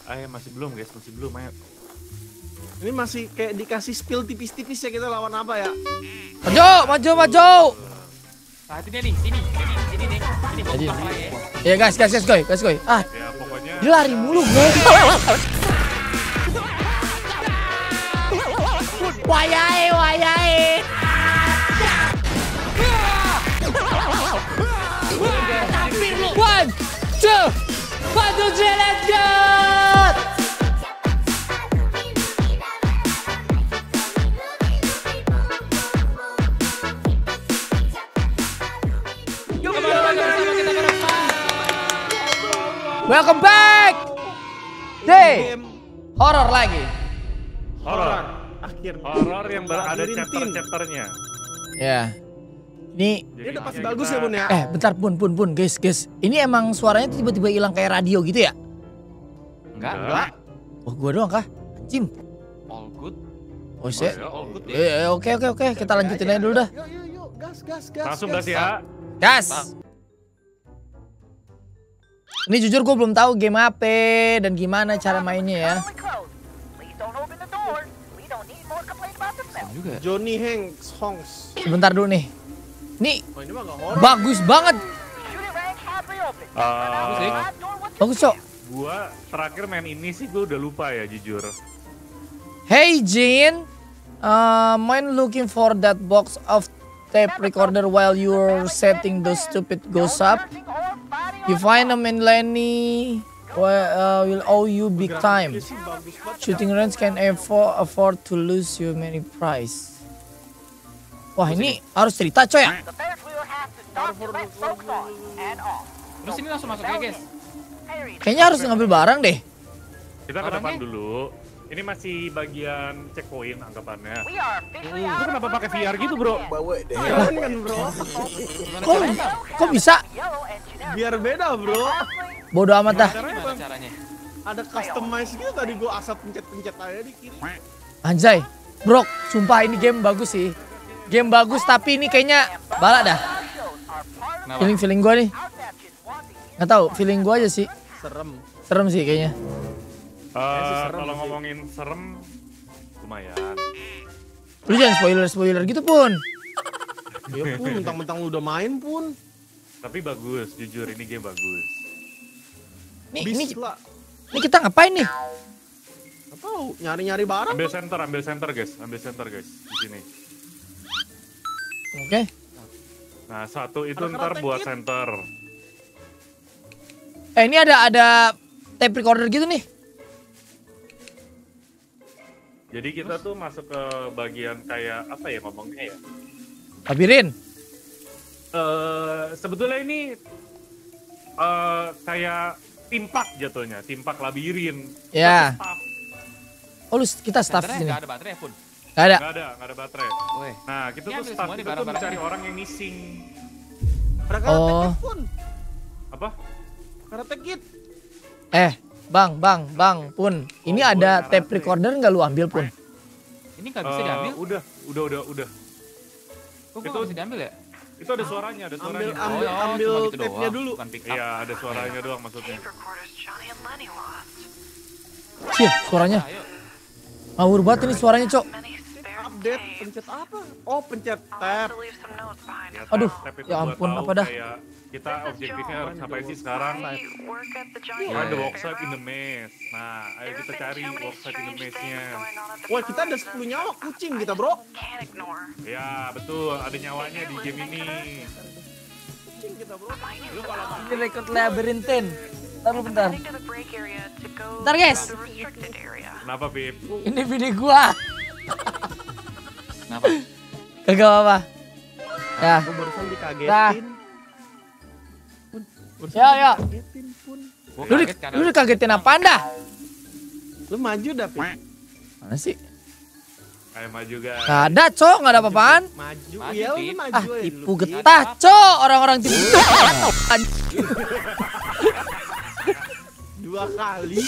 Ayo masih belum guys, masih belum ayo. Ini masih kayak dikasih spill tipis-tipis ya, kita lawan apa ya? Maju. Nah, itu dia nih, sini nih. Sini gua buka lagi ya. Ya guys, goy. Ah, Ya pokoknya dia lari mulu, guys. Wayahe. One, two, three, let's go. Welcome back. Game Horor lagi. horor. akhirnya. Horor yang ada Labirin tin. chapter-chapternya. Ya. Ini Ini udah pasti bagus ya Bun ya. bentar pun guys. Ini emang suaranya tuh tiba-tiba hilang kayak radio gitu ya? Enggak. Oh, gua doang kah? Anjing. All good. Oh, sih. All good ya. Oke. Kita lanjutin aja dulu dah. Yuk, gas. Langsung gas ya. Gas. Ini jujur gue belum tahu game apa dan gimana cara mainnya ya. Juga. Johnny Hongs. Sebentar dulu nih. Nih Oh ini mah gak horor. bagus banget. Bagus, Cok. Gua terakhir main ini sih gua udah lupa ya jujur. Hey Jin, mind looking for that box of tape recorder while you're setting those stupid ghosts up. You find them in Lenny, will owe you big time. Dia sih bagus banget. Shooting range can afford to lose you many prize. Wah ini harus cerita coy ya. Terus ini langsung masuk ya, guys. Kayaknya harus ngambil barang deh. Kita ke depan Orangnya? dulu. Ini masih bagian checkpoint anggapannya. Lu kenapa pakai VR gitu, Bro? Bawa deh. Kan bro. Kok bisa? Biar beda bro. Bodoh amat dah. Gimana caranya? Ada customize gitu tadi gua asap pencet aja di kiri. Anjay, bro, sumpah ini game bagus sih. Game bagus tapi ini kayaknya balak dah. Kenapa? Feeling gua nih. Nggak tahu, feeling gua aja sih. Serem. Serem sih kayaknya. Kalau ngomongin serem, lumayan. Lu jangan spoiler gitu pun. Ya pun, mentang-mentang lu udah main pun. Tapi bagus, jujur ini game bagus. Ini Lah. kita ngapain nih? Gak tahu, nyari-nyari barang. Ambil center guys, di sini. Oke. Nah, satu itu Ada ntar karate buat kid. center. Ini ada tape recorder gitu nih. Jadi kita tuh masuk ke bagian kayak apa ya ngomongnya ya? Labirin. Sebetulnya ini kayak timpak jatuhnya, timpak labirin. Ya. Staff. Oh, kita staff Baterainya sini. nggak ada baterai pun. Nggak ada. Nggak ada baterai. Woi. Nah, kita Ini tuh ambil staff semua nih kita tuh barang-barangnya. mencari orang yang missing. Ada karate Oh. kid pun. Apa? Karate kid. Bang, pun. Ini Oh, ada boleh, tape karate. recorder nggak lu ambil pun? Ini nggak bisa diambil. Udah. Kok itu- nggak bisa diambil ya? Itu ada suaranya, Ambil cuma ambil gitu tape-nya doang, dulu. bukan pick up. Iya, ada suaranya doang maksudnya. Cih, suaranya. Ayo. Ngawur banget ini suaranya, Cok. Update, pencet apa? Oh, pencet tab. Ya, Aduh, tab itu ya buat ampun, tahu apa dah. kayak kita objektifnya harus sampai sih sekarang. Find the workshop in the maze. Nah, ayo kita cari workshop in the maze-nya. Wah, kita ada 10 nyawa kucing kita, bro. Ya, betul. Ada nyawanya di game ini. Kucing kita, bro. Lu kalau Ini record labirinten. Bentar lu bentar. Bentar, guys. kenapa, Bib? Ini video gua. Kenapa? Kagak apa-apa. Ya. Gua barusan Dah. dikagetin. Barusan Ya. dikagetin pun. Gua Lu, kaget karena lu dikagetin apaan dah? Lu maju dah, Pi. Mana sih? Ayo maju, guys. Gak ada, Cok. Gak ada apa-apaan. Maju. Maju, Iya, lu Pip. maju Ah, aja tipu dulu, Pip. getah, Cok. Orang-orang tipu getah. 2 kali.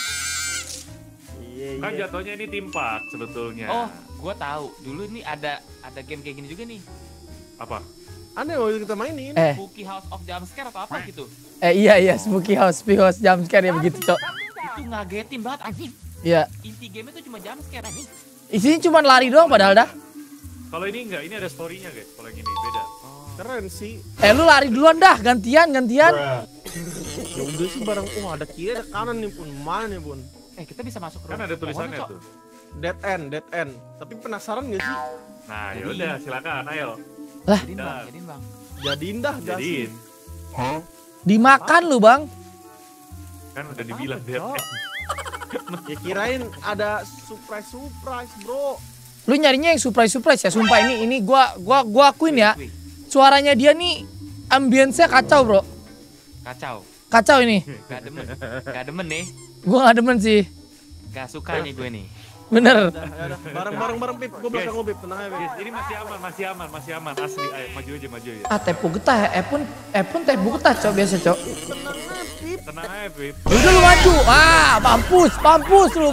Iya, Kan iya. jatuhnya ini timpak sebetulnya. Oh, gua tahu. Dulu ini ada game kayak gini juga nih. Apa? Aneh waktu kita mainin. Spooky House of Jumpscare atau apa gitu. Iya, Spooky House, jump scare ya begitu, Cok. Itu ngagetin banget anjing. Iya. Inti game itu cuma jump scare anjing. Isinya cuma lari doang padahal dah. Kalau ini enggak, ini ada story-nya guys. Kalau yang ini beda. Keren sih. Lu lari duluan dah, gantian. Ya udah sih bareng. Ada kiri ada kanan nih pun. Mana nih pun? Kita bisa masuk ke Kan ada tulisannya tuh. Dead end. Tapi penasaran gak sih? Nah, yaudah silakan, ayo. Lah, Jadiin bang. Jadiin dah, Jadiin. dimakan lu, Bang. Kan udah dibilang dia. Ya kirain ada surprise bro. Lu nyarinya yang surprise ya. Sumpah ini gua akuin ya. Suaranya dia nih ambience-nya kacau, Bro. Kacau ini. Gak demen nih. Gua gak demen sih. Gak suka nih gue nih. Bener. Udah. Bareng Pip. Gue belakang lu Pip. Tenang aja Pip. Guys, ini masih aman asli. Ayo maju aja. Tepu getah ya. Epun tepu getah, Cok, biasa, Cok. Tenang aja, Pip. Udah lu maju. Mampus lu.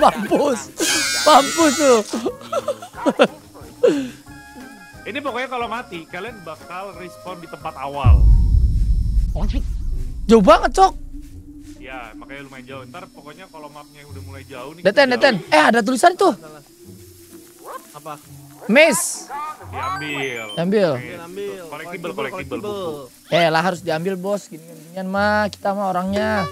Ini pokoknya kalau mati, kalian bakal respawn di tempat awal. Jauh banget, Cok. Ya, makanya lumayan jauh. Ntar pokoknya kalau mapnya udah mulai jauh nih. Deten. Ada tulisan tuh. Apa? Maze. Diambil. Ambil. Collectible buku. Lah harus diambil, Bos. Gini-ginian mah kita mah orangnya.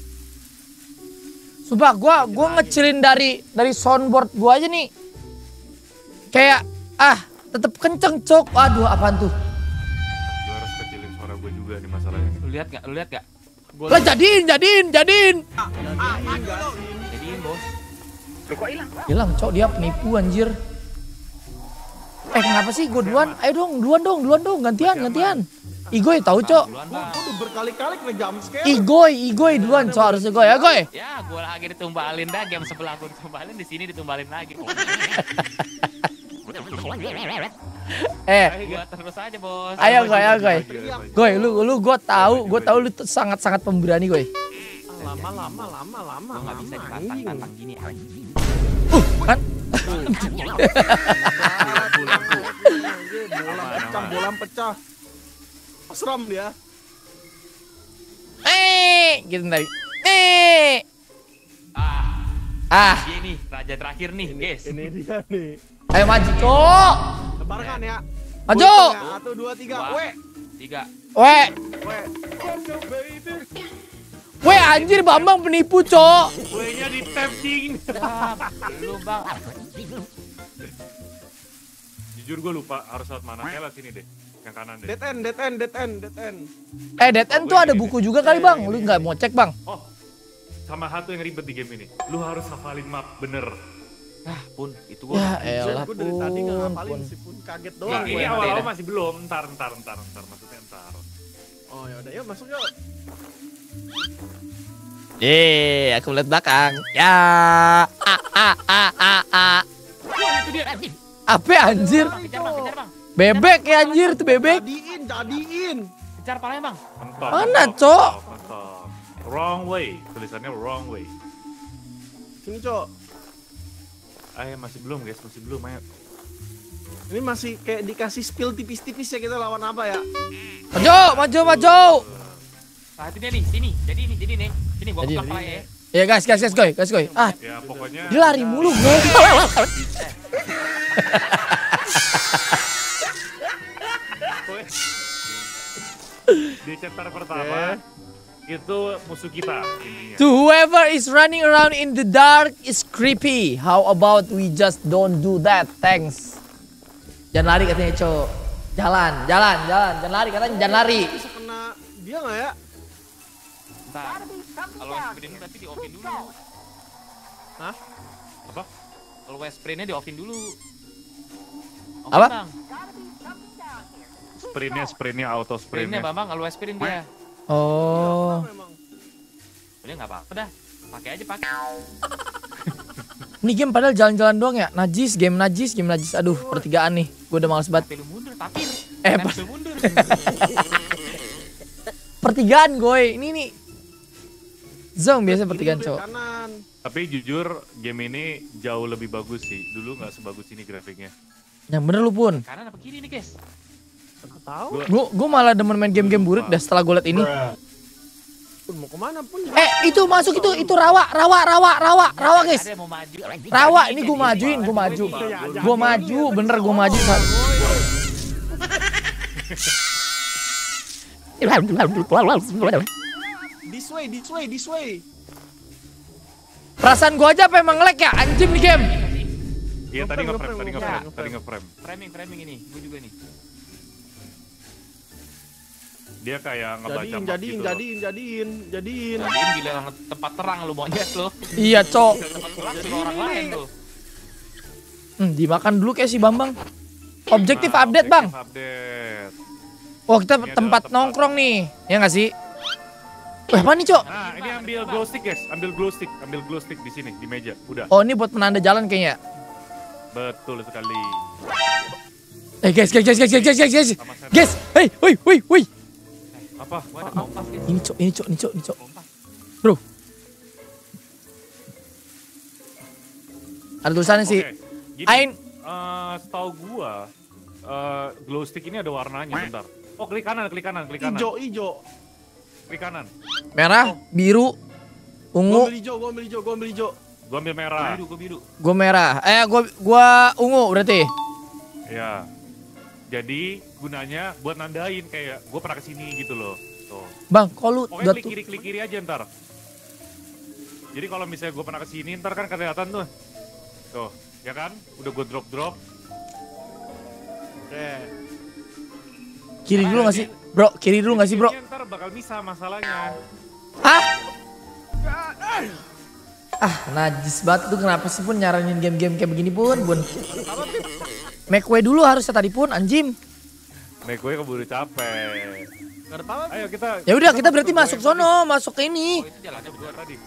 Sumpah gua ngecilin dari soundboard gua aja nih. Kayak tetep kenceng, Cok. Waduh, apaan tuh? Gue harus kecilin suara gue juga nih masalahnya. Lu lihat gak? Lah jadiin. Jadiin bos. Hilang, Cok, dia penipu anjir. Kenapa sih gue duluan? Ayo dong, gantian. Igoy tahu, Cok. Gue udah berkali-kali kena jump scare. Igoy duluan, Cok, harusnya gue ya, Goy. Ya, gue lagi ditumbalin dah, game sebelah gue ditumbalin, di sini ditumbalin lagi. Gua terus aja, Bos. Ayo, Goy. Goy, lu gue tahu lu tuh sangat pemberani, Goy. Lama. Gua enggak bisa ditantang gini. Kan? Bola pecah. Seram dia. Gitu tadi. Dia nih, raja terakhir nih, guys. Ini dia nih. Ayo maju, Cok. Barengan ya. Maju. 1, 2, 3. Weh. 3. Weh, anjir, Bambang penipu, Cok. Wehnya di tap ding. Lu bang. Jujur gue lupa harus lewat mana. Kayak lewat sini deh. Yang kanan deh. Dead end. Dead end tuh ada buku juga kali, Bang. Lu nggak mau cek, Bang? Oh, sama satu yang ribet di game ini. Lu harus hafalin map bener. Pun itu gua. Ya elah, Gue dari tadi nggak ngapalin Pun. sih pun kaget Nah, doang. ini gue. awal-awal masih belum. Ntar. Maksudnya ntar. Oh ya udah, yuk masuk yuk. Aku lihat belakang. Ya. Wah, itu dia. Apa anjir? Kejar bang. Bebek ya anjir, tuh bebek. Jadiin. Kejar palanya bang. Mentok. Mana, Cok? Mentok. Wrong way. Tulisannya wrong way. Sini, Cok. Ayo masih belum guys, ayo. Ini masih kayak dikasih spill tipis-tipis ya, kita lawan apa ya? Maju. Nah, itu dia nih, sini. Jadi nih. Sini gua Jadi. pegang palanya ya. Ya guys, Goy. Ya pokoknya Dia lari mulu, Goy. di chapter pertama itu musuh kita intinya. To whoever is running around in the dark is creepy. How about we just don't do that? Thanks. Jangan lari katanya, Cok. Jalan. Jangan lari katanya, jangan lari. Bisa kena dia nggak ya? Bentar. Kalau sprint tapi di offin dulu. Hah? Apa? Kalau sprintnya di offin dulu. Apa? Bang. Sprintnya auto Sprintnya sprintnya. bang, kalau sprint dia. Oh. Memang. Udah nggak apa-apa dah. Pakai aja. Ini game padahal jalan-jalan doang ya. Game najis. Aduh, pertigaan nih. Gue udah males banget. Tapi lu mundur, tapi. Lu mundur. Pertigaan, Goy. Ini nih. Zong biasa pertigaan, Cok. Kanan. Tapi jujur game ini jauh lebih bagus sih. Dulu nggak sebagus ini grafiknya. Yang bener lu pun. Kanan apa kiri nih guys? Tahu. Gue malah demen main game-game burik dah setelah gue liat ini. Pun mau kemana pun? Itu masuk itu rawa guys. Ada yang mau maju. Rawa ini gue majuin, gue maju. Gue maju, bener gue maju. This way. Perasaan gue aja apa emang nge-lag ya anjing di game. Iya tadi Ngeframe, nge-frame. Framing ini, gue juga nih. Dia kayak ngebaca map Jadiin. gitu loh. Jadiin. Jadiin bilang tempat terang lu monyet lu. Iya cok. Tempat terang suruh orang lain lu. Dimakan dulu kayak si Bambang. Objektif Nah, update bang. Update. Oh kita Ini tempat adalah nongkrong nih, ya nggak sih? Wah apa nih cok? Nah, ini ambil glow stick guys, ambil glow stick di sini, di meja. Udah. Oh ini buat penanda jalan kayaknya. Betul sekali. Guys. Sama saya. Guys, hey, woi. Apa? Gua ada kompas guys. Ini cok. Bro. Ada tulisannya sih. Oke, gini, Ain. setahu gua, glow stick ini ada warnanya bentar. Oh, klik kanan. Ijo. Klik kanan. Merah, biru, Gua ungu, ambil hijau. Gua ambil merah. Gua biru. gua merah. Gua ungu berarti. Ya. Jadi gunanya buat nandain kayak gua pernah kesini gitu loh. Tuh. Bang, kok lu Pokoknya udah klik kiri aja ntar. Jadi kalau misalnya gua pernah kesini ntar kan kelihatan tuh. Tuh, ya kan? Udah gua drop. Oke. kiri dulu nggak sih? Bro, kiri dulu nggak sih bro? Ini ntar bakal bisa masalahnya. Najis banget tuh kenapa sih pun nyaranin game-game kayak begini pun. Make way dulu harusnya tadi pun anjim. Nek gue keburu capek. Gak ada apa-apa. Ayo kita. Ya udah kita berarti masuk sono, masuk ke ini. Oh itu jalannya Gua bener. tadi.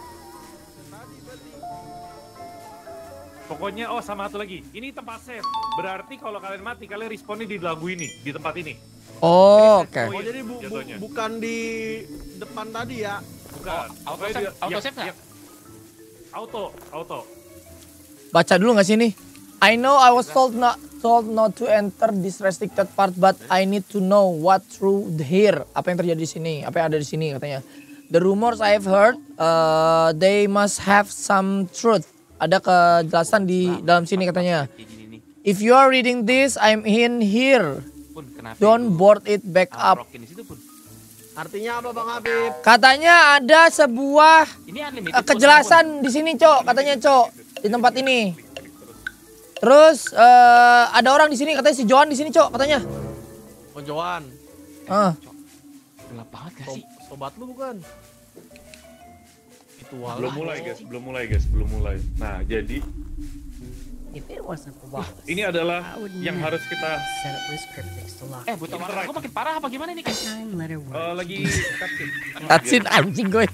Pokoknya sama satu lagi. Ini tempat save. Berarti kalau kalian mati kalian respawnnya di lagu ini, di tempat ini. Oh, oke. Oh jadi Jatuhnya. bukan di depan tadi ya? Bukan. Auto Pokoknya save, dia- auto ya- save nggak? ya- Auto. Baca dulu nggak sih ini? I know I was told not to enter this restricted part, but I need to know what through here. Apa yang terjadi di sini? Apa yang ada di sini katanya? The rumors I've heard, they must have some truth. Ada kejelasan di dalam sini katanya. Kayak gini nih. If you are reading this, I'm in here. Pun kenapa? Don't board it back up. Rokin di situ pun. Artinya apa Bang Habib? Katanya ada sebuah Ini unlimited. kejelasan di sini, Cok. Katanya, Cok, di tempat ini. Terus ada orang di sini katanya si Johan di sini, Cok, katanya. Oh Johan. Gelap banget gak sih? Sobat lu bukan? Itu Belum mulai guys. Nah, jadi If it wasn't for Wallace, ini adalah I would yang never harus kita set up those cryptics to lock. Buta warna aku makin parah apa gimana nih guys? Time letter word. lagi Cutscene anjing gue.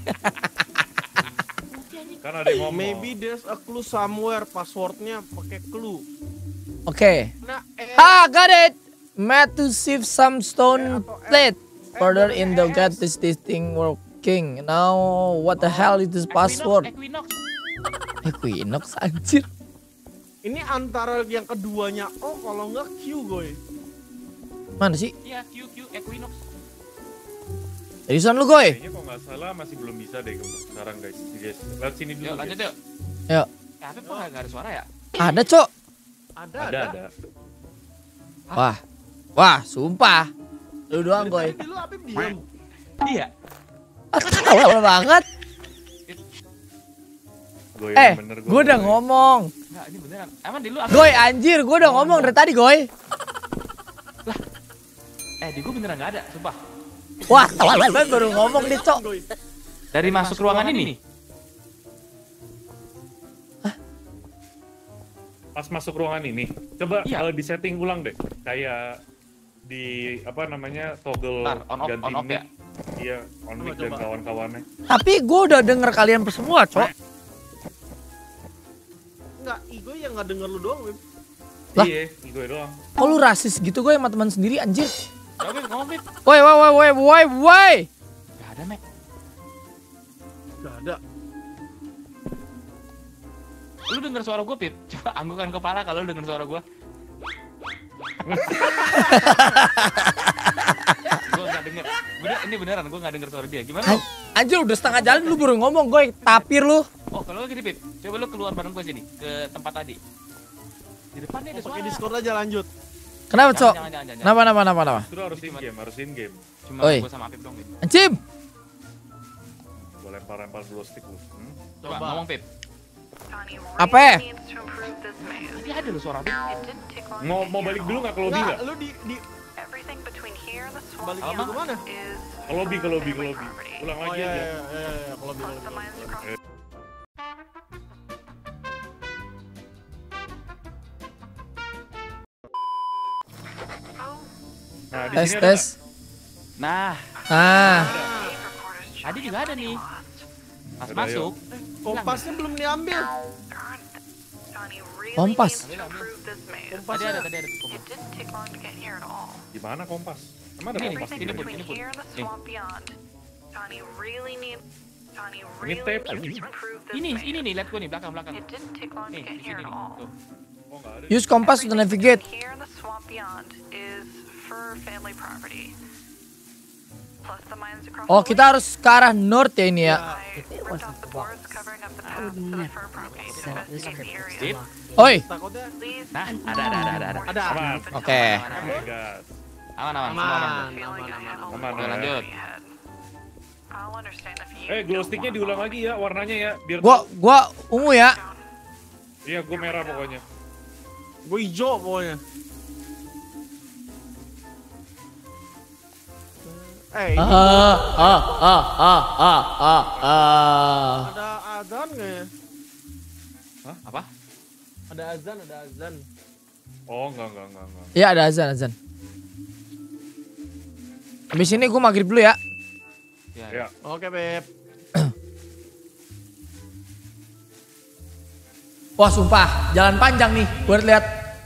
Karena ada yang ngomong. Maybe there's a clue somewhere. Passwordnya pakai clue. Oke. Nah, Got it. Mad to sieve some stone plate further in the get this thing working. Now what the hell is this password? Equinox anjir. ini antara yang keduanya kalau enggak Q gue. Mana sih? Iya, Q Equinox. Jadi son lu goy. Kayaknya kalau nggak salah masih belum bisa deh untuk sekarang guys. Lihat sini dulu. Yuk lanjut guys. yuk. Yuk. Tapi kok nggak ada suara ya? Ada, Cok. Ada. Wah, sumpah. Lu doang, goy. Tadi lu Habib diam. Iya. Awal banget. Gue yang bener, Gue udah ngomong. Enggak, ini beneran. Emang di lu Goy, anjir, gue udah ngomong dari tadi, goy. di gua beneran nggak ada, sumpah. Wah, gue baru ngomong deh, Cok. Dari masuk ruangan ini. Pas masuk ruangan ini, coba Iya. kalau di setting ulang deh. Kayak di apa namanya toggle Ntar, on off, ganti on off mic. ya? Iya, on mic dan kawan-kawannya. Tapi gue udah denger kalian semua, Cok. Enggak, Igo yang enggak denger lu doang, Bib. Lah. Iya, gue doang. Kok lu rasis gitu, gue sama teman sendiri, anjir. Coba ngomong, Bib. Woi. Nggak ada, Mek. Enggak ada. Lu denger suara gua, Pip? Coba anggukan kepala kalau lu denger suara gua. Gua nggak denger. ini beneran gue nggak denger suara dia. Gimana? Anjir udah setengah jalan lu baru ngomong gue tapir lu. Oh kalau gini Pip, coba lu keluar bareng gue sini ke tempat tadi. Di depan nih ada suara. Pakai Discord aja lanjut. Kenapa cok? Jangan. Kenapa? Justru harus in game. Cuma Oi. gue sama Pip dong Pip. Anjim. Gue lempar glow stick lu. Coba ngomong Pip. Apa? Tadi ada lu suara Pip. Mau balik dulu nggak ke lobby Enggak, nggak? lu di balik Alamak. ke mana? Ke lobby. Ulang Oh lagi iya, aja. kalau balik. Nah, di Tes sini tes. Nah, tadi juga ada nih. Pas Ada, masuk. Kompasnya belum diambil. Kompas. Tadi ada. Gimana kompas? Emang ada Ini kompas? ini pun. Nih. Ini tape. Ini nih, lihat gue nih belakang. Nih, di sini nih. Tuh. Oh, nggak ada. Use compass to navigate. Oh kita harus ke arah north ya ini ya. If it wasn't for walls, I would never sell this cryptix to Sip. lock Oi. Takutnya Nah, ada. ada. Aman. Oke. Oh my god. Aman. Aman. Oke, lanjut. Glow sticknya diulang lagi ya warnanya ya. Biar Gua ungu ya. Iya, gue merah pokoknya. Gue hijau pokoknya. Ini ada azan nggak ya? Hah? Apa? Ada azan. Oh, enggak. Iya ada azan. Habis ini gua maghrib dulu ya. Ya. Oke, Beb. Wah sumpah jalan panjang nih. Gua lihat.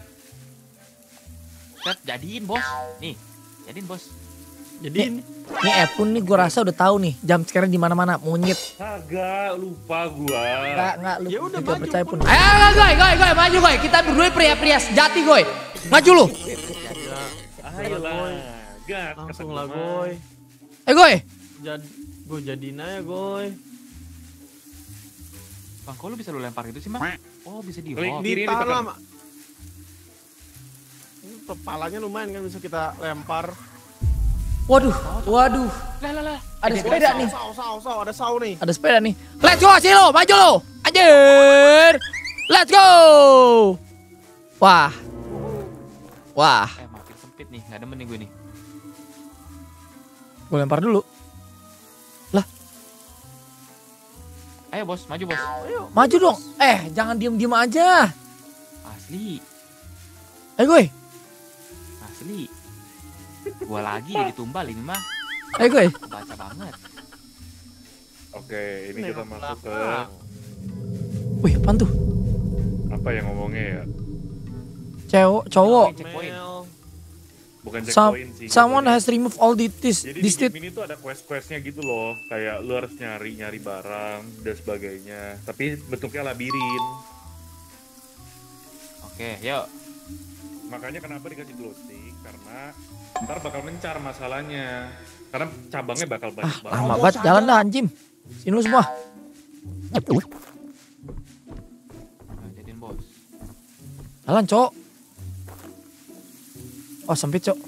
Set, jadiin bos. Nih, jadiin bos. Jadi Nih Epun nih gua rasa udah tahu nih jam sekarang di mana-mana monyet. Kagak, lupa gua. Enggak lu Ya udah, juga maju, percaya Pun. Pun. Ayo goy, maju goy. Kita berdua pria sejati goy. Maju lu. Ayolah. Gat, langsung kata lah, gua. Goy. Goy. Gue jadiin aja, Goy. Bang, kok lu bisa lu lempar itu sih, Bang? Oh, bisa di Klik hold. di- Kiri Di ditekan. tanam. Ini kepalanya lumayan kan bisa kita lempar. Waduh. Lah. Ada sepeda nih. Saw, ada saw nih. Ada sepeda nih. Let's go sih lo, maju lo. Anjir. Let's go. Wah. Makin sempit nih, nggak demen nih gue nih. Gue lempar dulu. Ayo bos, maju bos. Maju dong. Jangan diem-diem aja. Asli. Goy. Gua lagi jadi tumbal ini mah. Goy. Baca banget. Oke, ini kita masuk ke Wih, apaan tuh? apa yang ngomongnya ya? Cowok. Checkpoint. Bukan checkpoint sih. Someone has removed all this Jadi di state. game ini tuh ada quest-questnya gitu loh. Kayak lu harus nyari barang dan sebagainya. Tapi bentuknya labirin. Oke, yuk. Makanya kenapa dikasih glow stick? Karena ntar bakal mencar masalahnya. Karena cabangnya bakal banyak banget. Lama banget jalan dah anjim. Sini lu semua. Nah, jadiin bos. Jalan, Cok. Oh, sempit, Cok.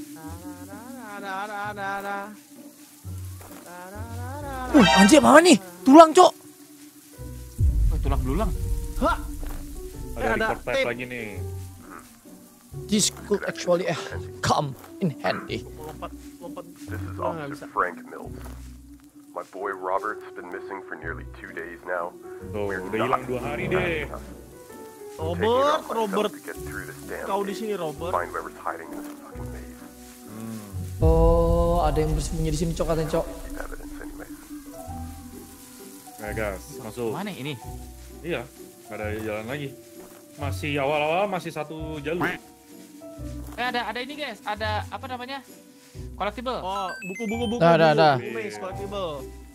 Anjir, apa nih? Tulang, Cok. Oh, tulang belulang. Hah? Ada ada record type tape. lagi nih. This could actually come in handy. Lompat. This is Oh, nggak Officer bisa. Frank Mills. My boy Robert's been missing for nearly 2 days now. Tuh, We're udah hilang 2 hari deh. Taking it on Robert. myself to get through this damn Kau di thing. sini, Robert. Find whoever's hiding in this fucking maze. Oh, ada yang bersembunyi di sini, Cok, katanya, Cok. Keep evidence anyways. Nah, gas, masuk. Mana ini? Iya, nggak ada jalan lagi. Masih awal-awal masih satu jalur. Ada ini guys, ada apa namanya? Collectible. Oh, buku. Dah. Buku maze collectible.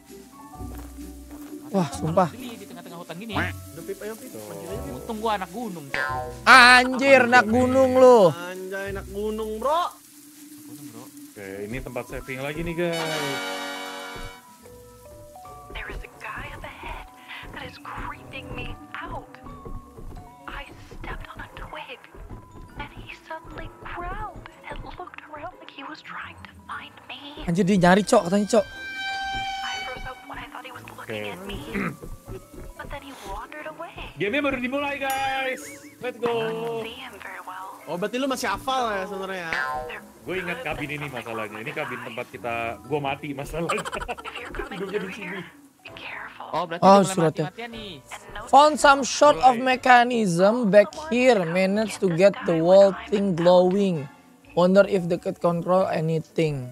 Wah, sumpah. Beli di tengah-tengah hutan gini. Udah, Pip, ayo, Pip. Maju aja, Pip. Untung gua anak gunung, Cok. Anjir, nak gunung lu. Anjay, anak gunung, bro. Gunung, Bro. Oke, ini tempat saving lagi nih guys. was trying to find me. Anjir dia nyari Cok, katanya Cok. I froze up when I thought he was looking at me. But then he wandered away. Game-nya baru dimulai guys. Let's go. See him very well. Oh berarti lu masih hafal ya sebenarnya. Gue ingat kabin ini masalahnya. Ini kabin tempat kita. Gue mati masalahnya. If you're coming Hidupnya through di sini. here, be careful. Oh, berarti Oh, udah mulai suratnya. mati-matian nih. And no Found some sort of mechanism back here. Managed to get the whole thing glowing. Wonder if they could control anything.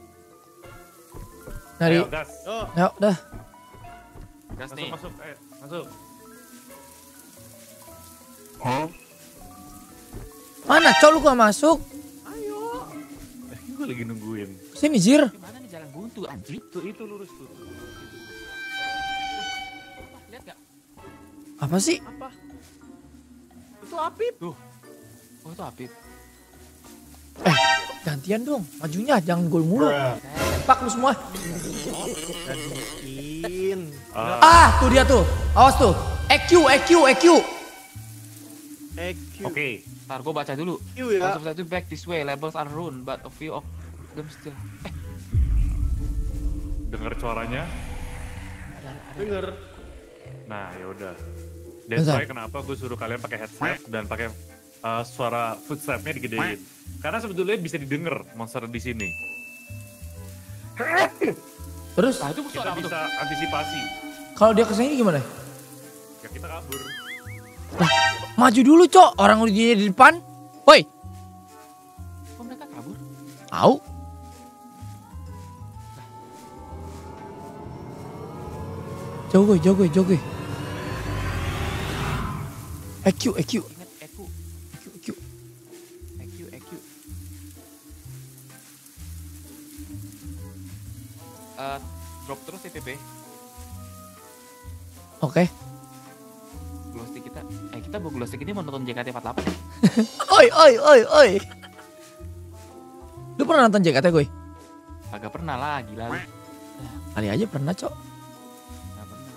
Ayo Nari, gas. Oh, ya udah. Gas Masuk nih. masuk. Masuk. Mana Cok lu gak masuk? Gue lagi nungguin. Sini Jir. Gimana nih jalan buntu anjir? Itu lurus tuh. Lihat gak? Apa sih? apa? Itu Apip. Oh, itu Apip. Gantian dong, majunya jangan gol mulu. Pak lu semua. In. Ah, tuh dia tuh. Awas tuh. EQ. EQ. Oke. Ntar gue baca dulu. EQ ya. Also to back this way, labels are ruined, but a few of them still. Dengar suaranya. Denger. Nah, ya udah. That's Bentar. why kenapa gue suruh kalian pakai headset dan pakai suara footstep-nya digedein. Karena sebetulnya bisa didengar monster di sini. Terus Nah, itu Kita suara apa tuh? bisa antisipasi. kalau dia kesini gimana? Ya kita kabur. Maju dulu Cok, orang udah di depan. Woi, Kok mereka kabur? au. Jauh gue. EQ. Ingat EQ. Drop terus TPP. Oke. Glow stick kita. Kita bawa glow stick ini mau nonton JKT48. Oi. Lu pernah nonton JKT gue? Agak pernah lah, gila lu. Kali aja pernah Cok. Nggak pernah.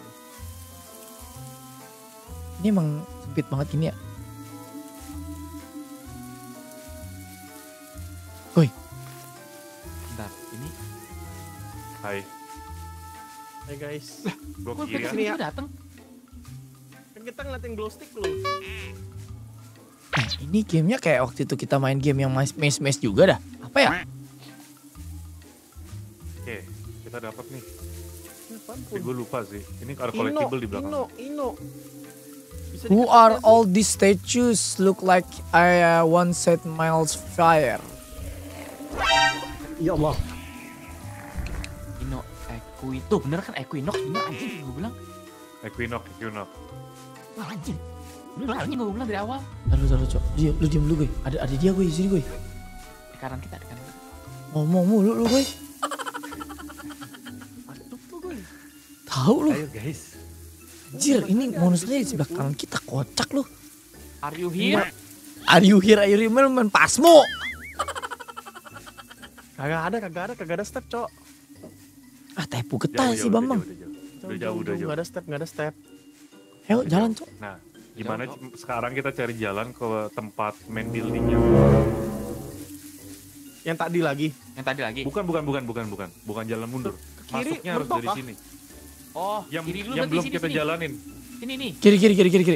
Ini emang sempit banget gini ya. Woi, Bentar, ini. Hai. Hey guys. Gue Kok kiri ya. Sini ya. itu dateng? Kan kita ngeliatin glow stick belum? nah ini gamenya kayak waktu itu kita main game yang maze juga dah. Apa ya? Oke, kita dapat nih. Apaan Tapi pun. gue lupa sih. Ini ada collectible di belakang. Ino. Bisa Who dikasih are lihat all these statues? Look like I once set miles fire. sih. Ya Allah. Ino, Equinox. Bener kan Equinox? Bener anjing gue bilang. Equinox. Wah anjing. Bener anjing gue bilang dari awal. Taruh Cok. Lu diem dulu gue. Ada dia gue di sini gue. Di kanan kita, di kanan. Ngomong mulu lu gue. Masuk tuh gue. Tahu lu. Ayo guys. Anjir, ini monsternya di sebelah kanan kita, kocak lu. Are you here? Are you here? Main pasmo. Kagak ada step, Cok. Ah, tepu getah si Bambang. Udah jauh. Gak ada step. Ayo jalan Cok. Nah, gimana sekarang kita cari jalan ke tempat main buildingnya? Yang tadi lagi. Yang tadi lagi. Bukan jalan mundur. Kiri, Masuknya harus mentok dari kah? sini. Oh, Yang kiri dulu yang berarti, belum sini, kita sini. jalanin. Sini nih. Kiri.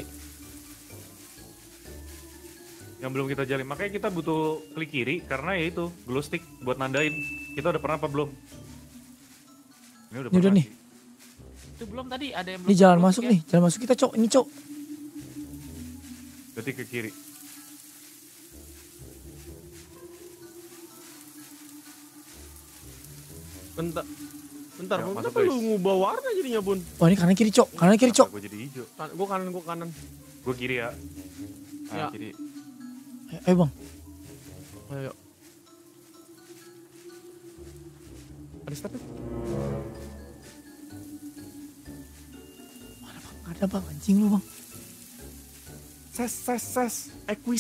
Yang belum kita jalin. Makanya kita butuh klik kiri karena ya itu glow stick buat nandain. Kita udah pernah apa belum? Ini udah Ini udah pernah nih. sih. Itu belum tadi ada yang belum. Ini jalan belum masuk ya? nih, jalan masuk kita Cok. Ini Cok. Berarti ke kiri. Bentar, Ya, masuk, kenapa lu guys. ngubah warna jadinya, Bun? Oh ini kanan kiri Cok, Cok. Gue jadi hijau. Gue kanan. Gue kiri ya. Ya. Kiri. Ayo Bang. Ayo. Ada stepnya? Gak ada Bang, anjing lu Bang. Ses.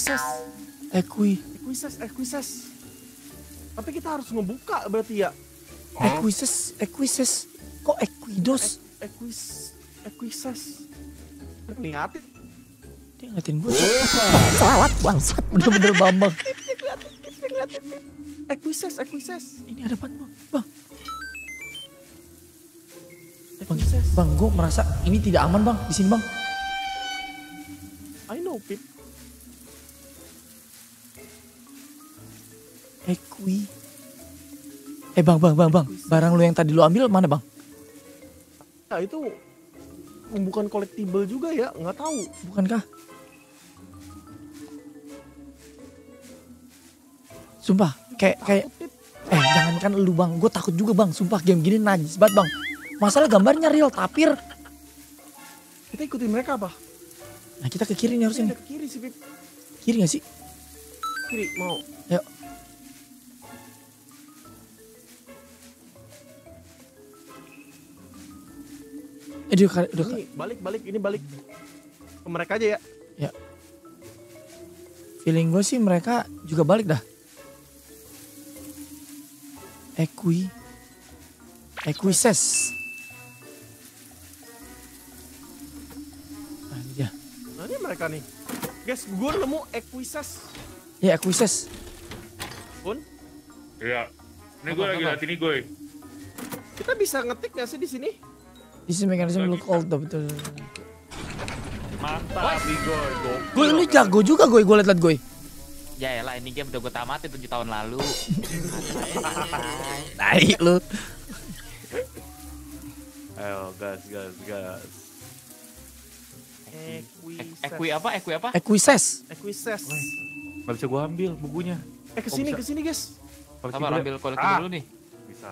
Equises. Tapi kita harus ngebuka berarti ya. Equises. Kok Equidos? Equises. Ngeliatin. Dia ngeliatin gue. Salat bangsat, bener-bener Bambang. liatin. Equises. Ini ada apa bang? Bang, Equises. bang, gue merasa ini tidak aman bang di sini bang. I know, Pip. Bang, barang lu yang tadi lu ambil mana bang? Nah, itu bukan collectible juga ya, nggak tahu. Bukankah? Sumpah, kayak jangankan lu bang, gue takut juga bang. Sumpah game gini najis banget bang. Masalah gambarnya real tapir. Kita ikutin mereka apa? Nah kita ke kiri nih harusnya. Ke kiri sih, Pip. Kiri gak sih? Kiri, mau. Yuk. Udah. Ini balik. Ke mereka aja ya. Ya. Feeling gue sih mereka juga balik dah. Equises. Nah ini dia. Nah ini mereka nih. Guys, gue nemu Equises. Ya Equises. Bun, Iya. Ini gue lagi liat ini gue. kita bisa ngetik gak sih di sini? This mechanism look old betul. Mantap nih gue. Gue lu jago juga gue liat gue. Ya elah, ini game udah gue tamatin 7 tahun lalu. Naik lu. Ayo gas. Equi apa? Equises. Equises. Gak bisa gue ambil bukunya. Kesini bisa. guys. Sabar, ambil kolektif dulu nih. Bisa.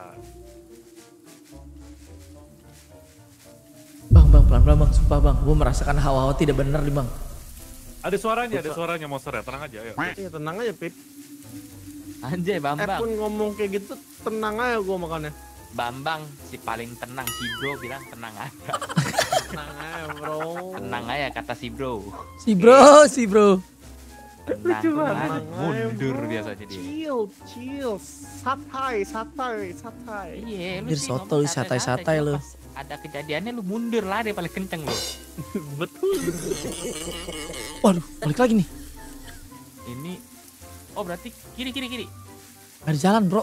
Bang, pelan-pelan bang, sumpah bang. Gue merasakan hawa-hawa tidak benar nih bang. Ada suaranya monster ya. Tenang aja, ayo. Iya tenang aja, Pip. Anjay, Bambang. Pun ngomong kayak gitu, tenang aja gue makannya. Bambang si paling tenang, si bro bilang tenang aja. Tenang aja, bro. Tenang aja kata si bro. Si bro. Tenang, mundur biasanya dia. Chill. Satai. Iya, lu Anjir, sih soto lu, ngomong santai-santai lu. pas ada kejadiannya lu mundur lah, dia paling kenceng lu. Betul. Waduh, balik lagi nih. Ini, oh berarti kiri. Ada jalan bro.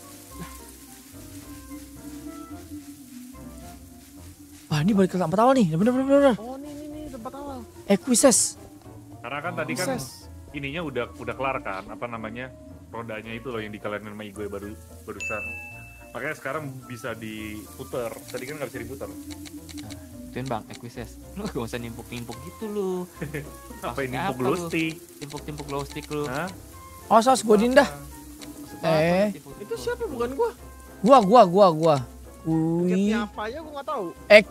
Wah ini balik ke tempat awal nih, bener. Oh nih tempat awal. Equises. Karena kan tadi kan ininya udah kelar kan, apa namanya, rodanya itu loh yang dikalahin sama Igo barusan. Makanya sekarang bisa diputer, tadi kan nggak bisa diputer. Ituin bang, Equises. Lu gak usah nimpuk-nimpuk gitu lu. Apa ini nimpuk glow stick? Nimpuk glow stick lu. Hah? Oh sos gue dindah. Itu siapa bukan gua? Gua. Tiketnya apa aja gua nggak tahu. EQ.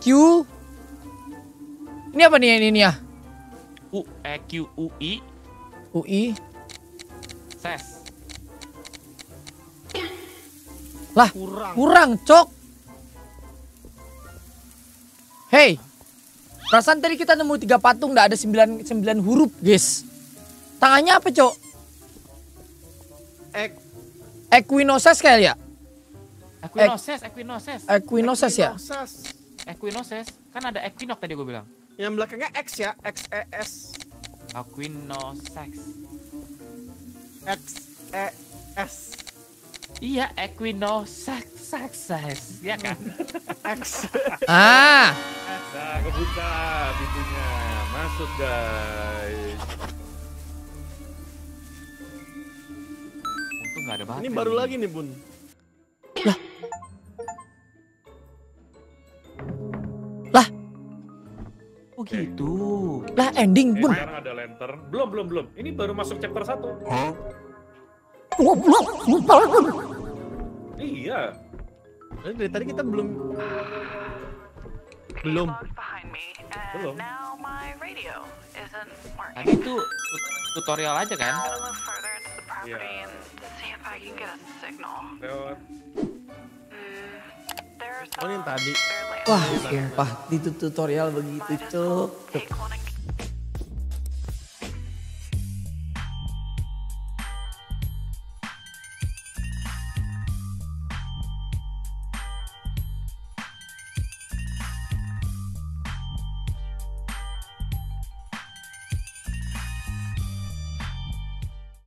Ini apa nih ini ya? UI. Ses. Lah, kurang cok. Hey, perasaan tadi kita nemu 3 patung, nggak ada 9 huruf, guys. Tangannya apa cok? Equinoses kayak ya? Equinoses ya? Equinoses. Kan ada Equinox tadi gue bilang. Yang belakangnya X ya, XES. Equinosex. XES. Iya, Equinosex. Iya kan? X. Ah, Nah, kebuka pintunya. Masuk guys. Untung gak ada baterai. Ini baru lagi nih Bun. Oh gitu. lah ending bun. Sekarang ada lantern. Belum. Ini baru masuk chapter 1. Iya. Dari tadi kita belum. Logs behind me, Belum. and now my radio isn't working. Tadi itu tutorial aja kan? I'm gonna move further into the property Yeah. and see if I can get a signal. Lewat. There's Oh ini yang tadi. barely Wah, sumpah di tutorial begitu cok. a cloning